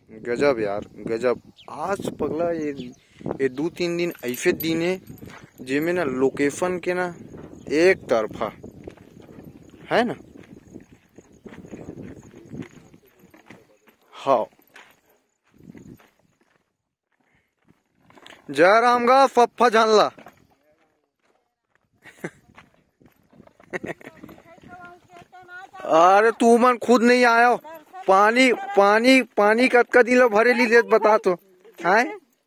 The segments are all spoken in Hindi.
गजब यार गजब। आज पगला ये 2-3 दिन ऐसे दिन है जिसमें ना लोकेशन के ना एक तरफा है ना। हाँ जय राम गा फप्फा जानला। अरे तू मन खुद नहीं आया। पानी पानी पानी कतका दिन भरे ली लेत बता तो है।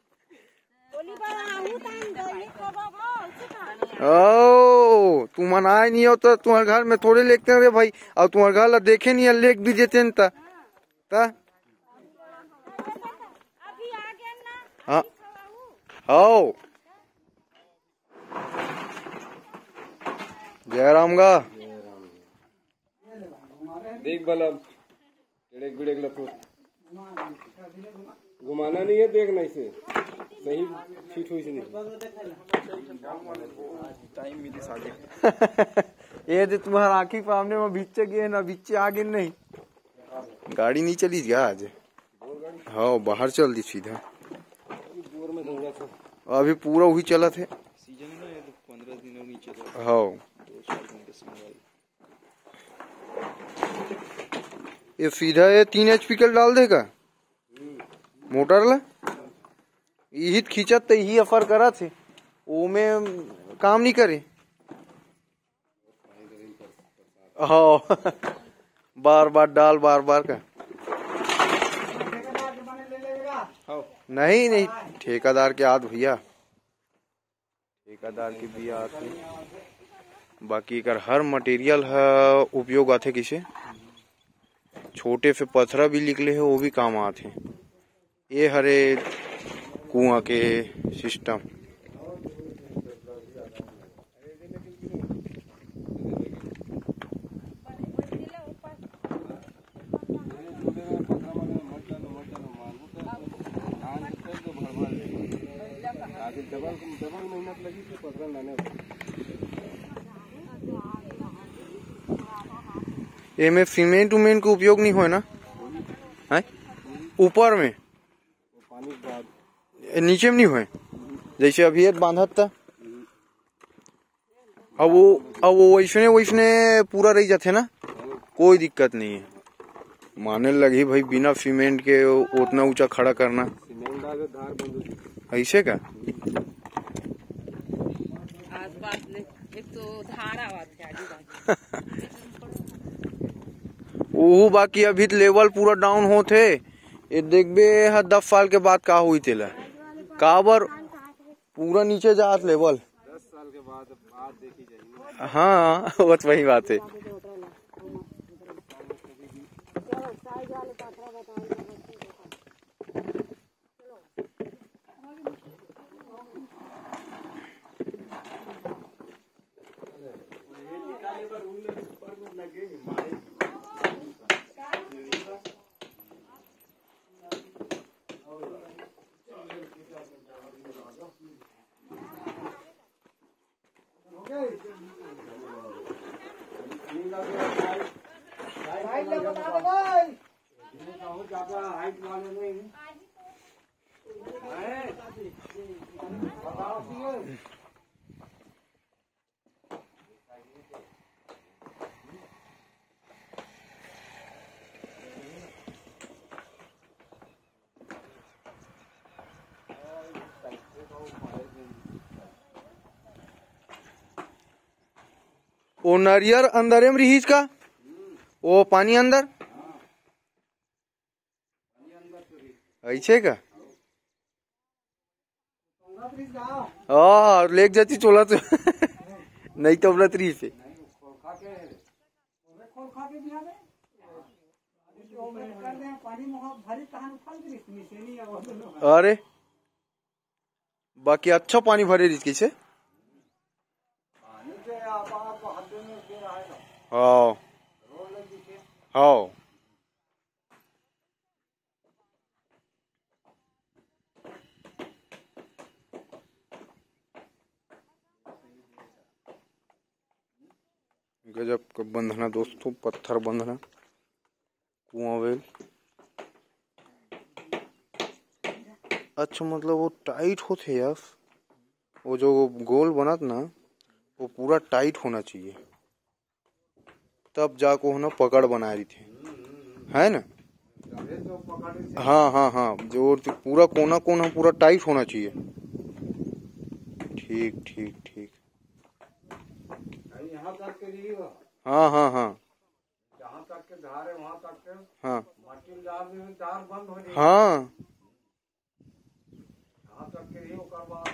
ओ तू मन आए नहीं हो तो तुम्हारे घर में थोड़े लेते रे भाई। और तुम्हारे घर ला देखे नहीं लेक भी देते ता हाँ हो जय राम गा। देख बलब टेढ़े बिड़े लतो घुमाना नहीं है, देखना इसे सही फिट हुई से नहीं। टाइम मिली साले ये दे तुम्हारा आँखी सामने में बीचे गए ना बीचे आगे नहीं गाड़ी नहीं चली गया आज। हाँ बाहर चल दी सीधा अभी पूरा वही चला थे सीजन में 15 दिनों नीचे। हाँ ये सीधा ये 3 HP कल डाल देगा मोटर ला यही खींचत तो यही अफर करा थे वो में काम नहीं करे। हाँ बार बार डाल बार बार का नहीं नहीं ठेकेदार के आद भैया ठेकेदार की भी आते बाकी कर हर मटेरियल है उपयोग आते किसे छोटे से पत्थरा भी निकले है वो भी काम आते। ये हरे कुआं के सिस्टम ये में सीमेंट उमेंट का उपयोग नहीं हो ना है ऊपर में नीचे में नहीं हुए जैसे अभी बांधत था अब वो वैसने वैसने पूरा रह जाते ना कोई दिक्कत नहीं है। माने लगी भाई बिना सीमेंट के उतना ऊंचा खड़ा करना ऐसे का वो बाकी अभी लेवल पूरा डाउन होते ये देखबे 10 साल के बाद का हुई तेला काबर पूरा नीचे जात लेवल 10 साल के बाद देखी जाएगी। हाँ बस वही बात है। वो नारियल अंदर में रहीज का वो पानी अंदर ऐसे का हाँ लेक जाती चोला तो नहीं तो अपना 3 से अरे बाकी अच्छा पानी भरे रिस से हाँ हाँ गजब का बंधना दोस्तों पत्थर बंधना कुआं वेल। अच्छा मतलब वो टाइट होते यार, वो जो गोल बनत ना वो पूरा टाइट होना चाहिए, तब जाको है ना पकड़ बना रही थी, है ना। हाँ हाँ हाँ, जो पूरा कोना कोना पूरा टाइट होना चाहिए। ठीक ठीक ठीक। यहाँ तक के लिए हाँ हाँ हाँ जहाँ तक के धार है वहाँ तक के हाँ माटी में धार बंद हो जाएगी। हाँ। यहाँ तक के लिए ओकर बाद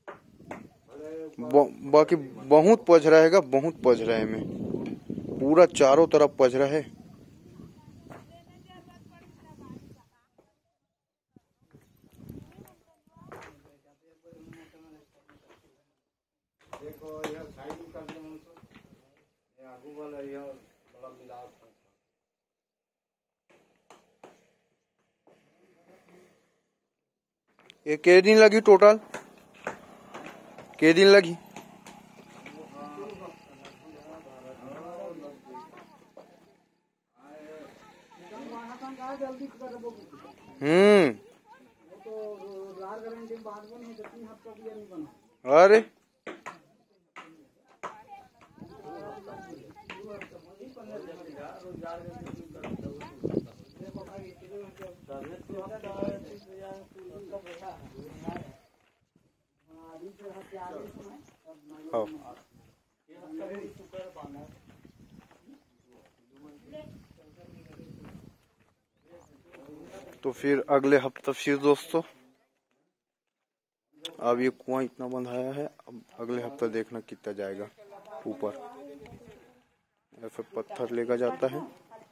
बाकी बहुत पज रहेगा, बहुत पज रहे में, पूरा चारों तरफ पज रहा है। देखो यह साइड में कर दें तो ये आगू वाला यह बड़ा मिलाव था। ये के दिन लगी टोटल, के दिन लगी? अरे हाँ। तो फिर अगले हफ्ते फिर दोस्तों, अब ये कुआं इतना बंधाया है, अब अगले हफ्ते देखना कितना जाएगा ऊपर। ऐसे पत्थर लेकर जाता है।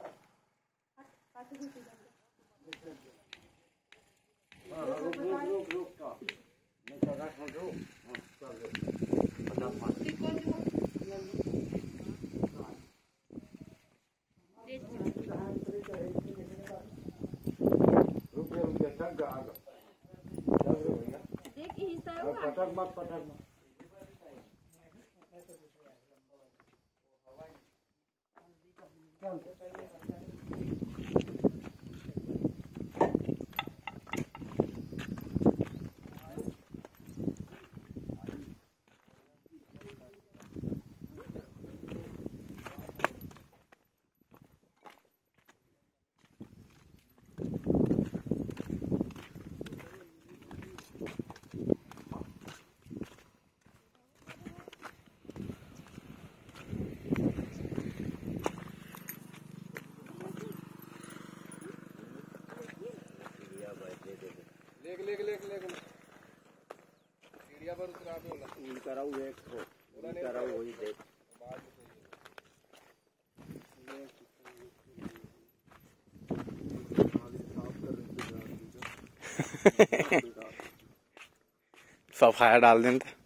पटक मत पटक मत। लेक सीढ़िया पर उतरा पे होला कराऊ एक कराऊ वही देख सफाया डाल दें।